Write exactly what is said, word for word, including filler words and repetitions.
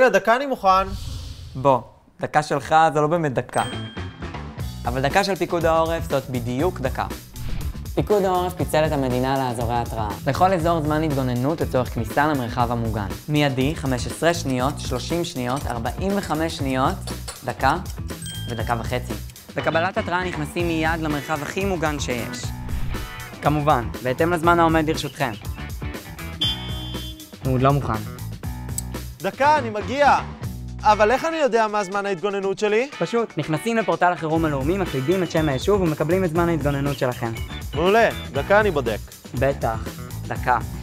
רגע, דקה אני מוכן. בוא, דקה שלך זה לא באמת דקה. אבל דקה של פיקוד העורף זאת בדיוק דקה. פיקוד העורף פיצל את המדינה לאזורי התראה. לכל אזור זמן התגוננות לצורך כניסה למרחב המוגן. מיידי, חמש עשרה שניות, שלושים שניות, ארבעים וחמש שניות, דקה ודקה וחצי. בקבלת התראה נכנסים מיד למרחב הכי מוגן שיש. כמובן, בהתאם לזמן העומד לרשותכם. הוא עוד לא מוכן. דקה, אני מגיע. אבל איך אני יודע מה זמן ההתגוננות שלי? פשוט, נכנסים לפורטל החירום הלאומי, מקלידים את שם היישוב ומקבלים את זמן ההתגוננות שלכם. מעולה, דקה אני בודק. בטח, דקה.